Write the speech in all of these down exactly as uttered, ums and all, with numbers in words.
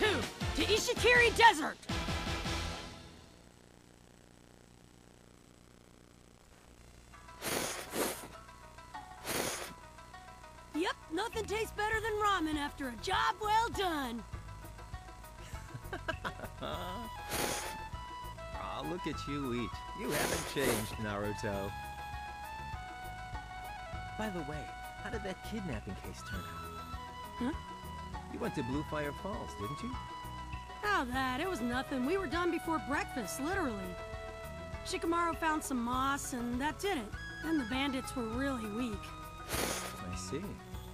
two, to Ishikiri Desert! Yep, nothing tastes better than ramen after a job well done. Aw, look at you eat. You haven't changed, Naruto. By the way, how did that kidnapping case turn out? Huh? You went to Blue Fire Falls, didn't you? How that? It was nothing. We were done before breakfast, literally. Shikamaru found some moss, and that did it. And the bandits were really weak. I see.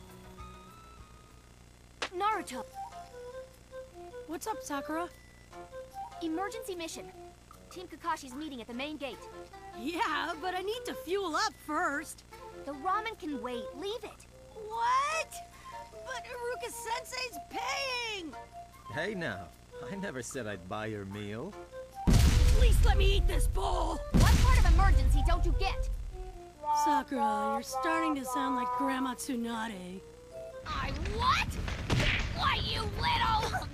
Naruto! What's up, Sakura? Emergency mission. Team Kakashi's meeting at the main gate. Yeah, but I need to fuel up first. The ramen can wait. Leave it. What? But Iruka Sensei's paying! Hey now, I never said I'd buy your meal. Please let me eat this bowl! What part of emergency don't you get? Sakura, you're starting to sound like Grandma Tsunade. I what? Why, you little...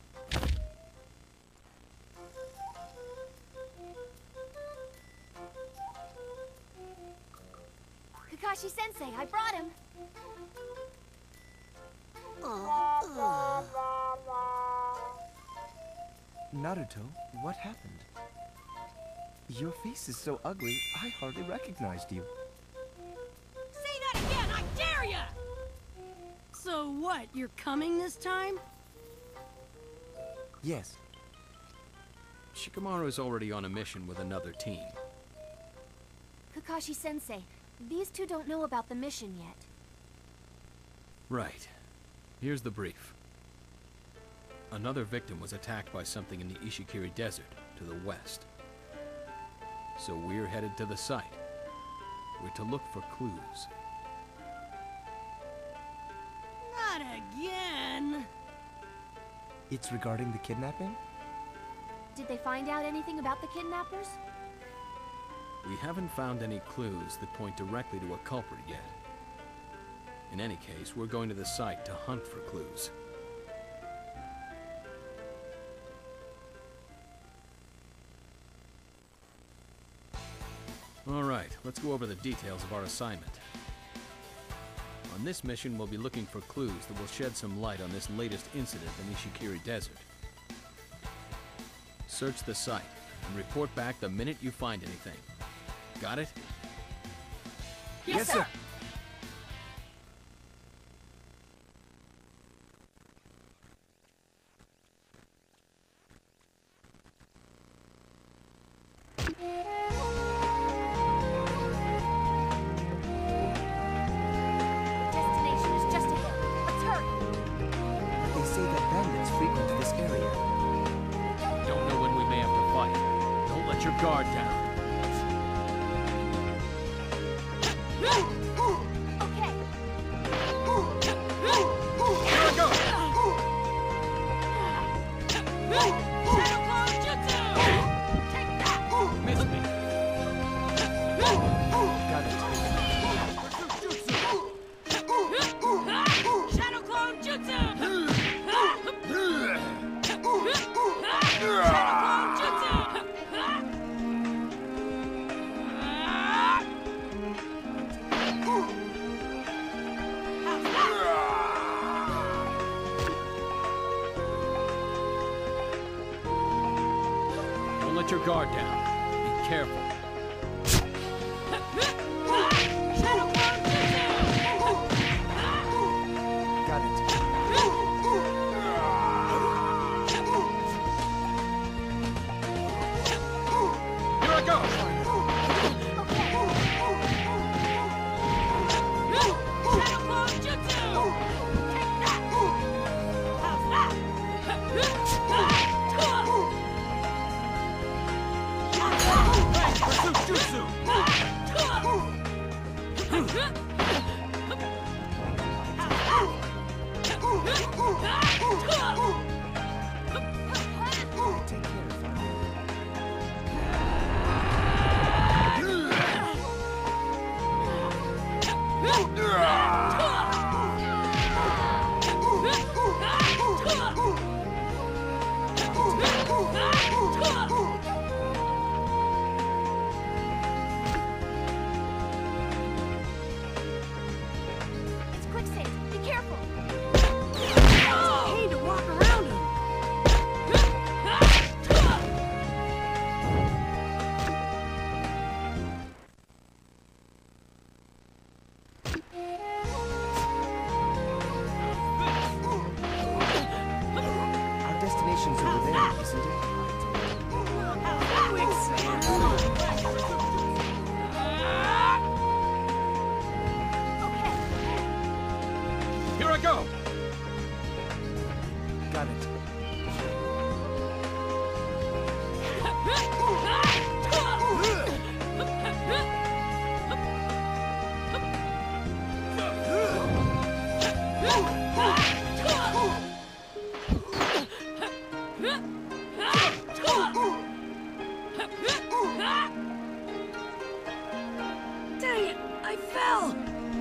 Kakashi-sensei, I brought him. Naruto, what happened? Your face is so ugly, I hardly recognized you. Say that again, I dare ya! So what, you're coming this time? Yes. Shikamaru is already on a mission with another team. Kakashi-sensei, these two don't know about the mission yet. Right. Here's the brief. Another victim was attacked by something in the Ishikiri Desert, to the west. So we're headed to the site. We're to look for clues. Not again! It's regarding the kidnapping? Did they find out anything about the kidnappers? We haven't found any clues that point directly to a culprit yet. In any case, we're going to the site to hunt for clues. All right, let's go over the details of our assignment. On this mission, we'll be looking for clues that will shed some light on this latest incident in Ishikiri Desert. Search the site and report back the minute you find anything. Got it? Yes, Yes, sir. sir! Destination is just ahead. Let's hurry. They say that bandits frequent this area. Don't know when we may have to fight. Don't let your guard down. Okay. Here I go! Shadow Clone Jutsu! Take that! Missed me. Got it. Shadow Clone Jutsu! Shadow Clone Jutsu! How's that? Don't let your guard down. Be careful. Shadow Clone Jutsu! Got it. Here I go! Shadow Clone Jutsu! Take that! How's that? Pursuit Jutsu! How's that? station's over there, isn't it? Here I go! Got it. Dang it! I fell!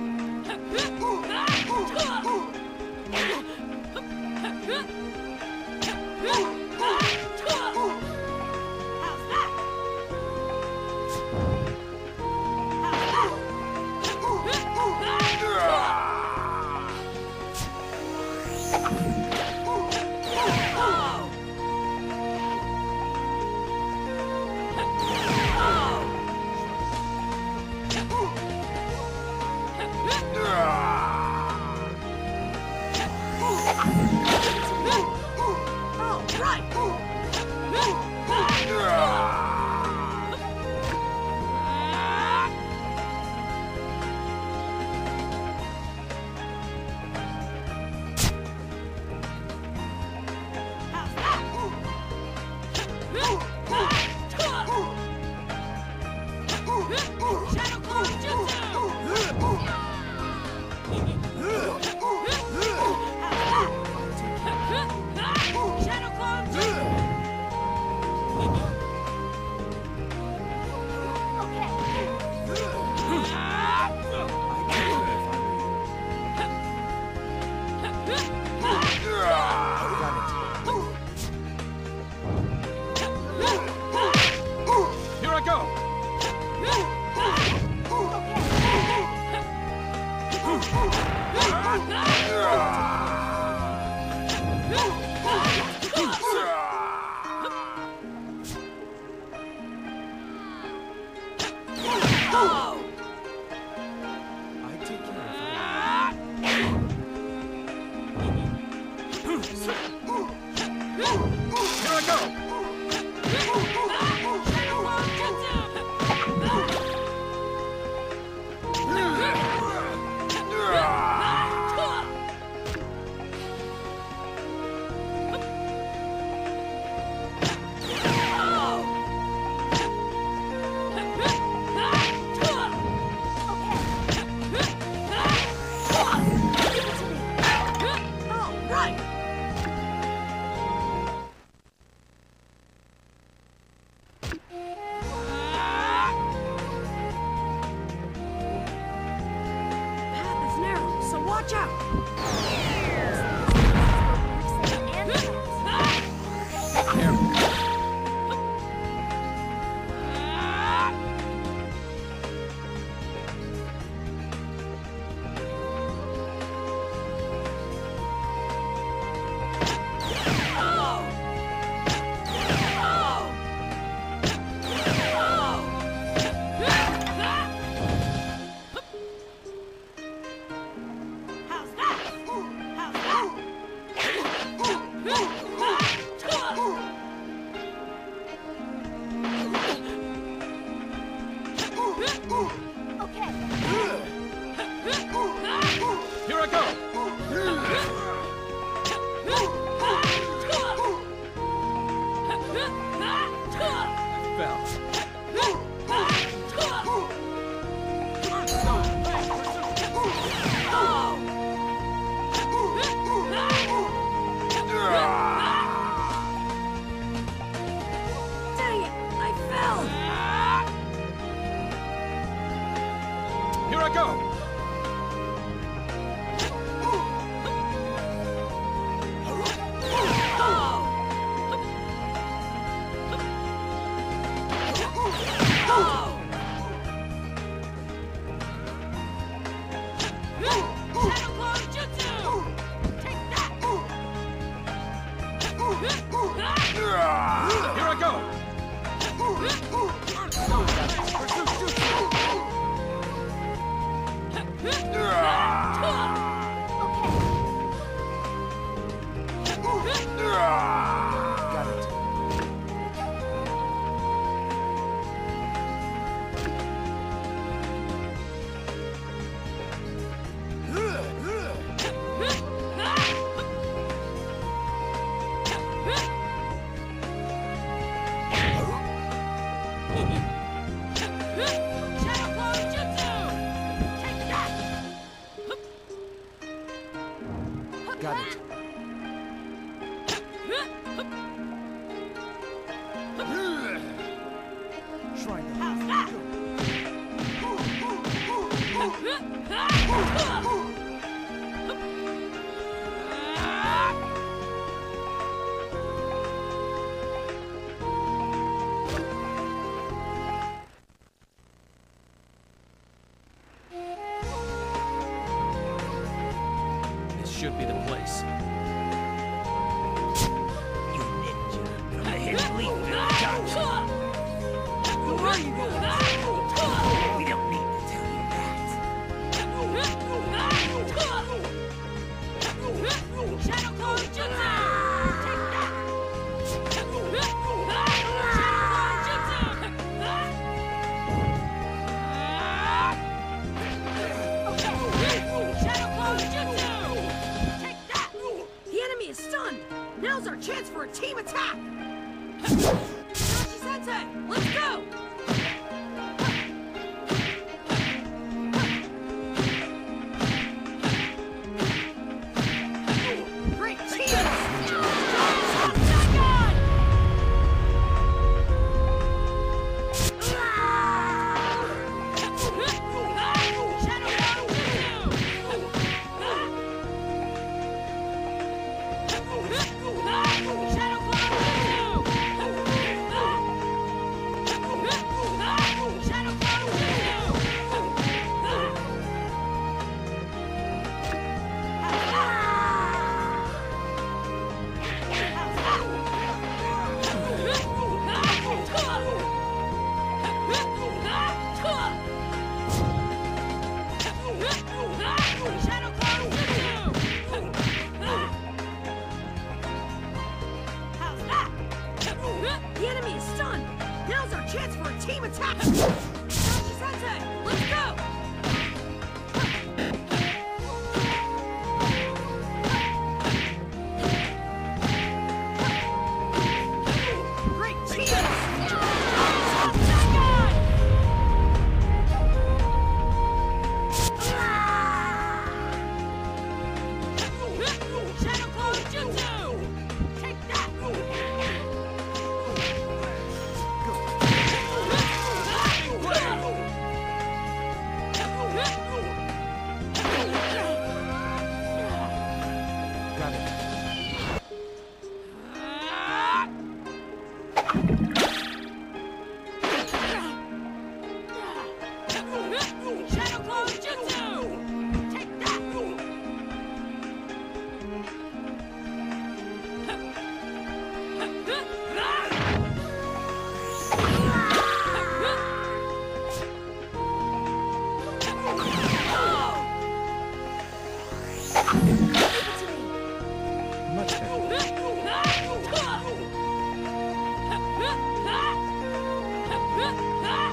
Here I go! I take care of her. Here I go! Try that. How's that? This should be the place. You ninja from the hidden leaf village. Who are you guys? We don't need to tell you that. Shadow Clone Jutsu! Take that! Shadow Clone Jutsu! Shadow Clone Jutsu! Take that! The enemy is stunned! Now's our chance for a team attack! Sensei, let's go! Great team! Stop that guy! Shadow Clone Jutsu! Shadow Clone Jutsu! Shadow Clone Shadow Clone Jutsu! How's that? The enemy is stunned! Now's our chance for a team attack! Sensei, let's go! Great team! Stop that guy! Shadow Clone Jutsu! Take that! Got it. Shadow Clone Jutsu! Take that! Much better.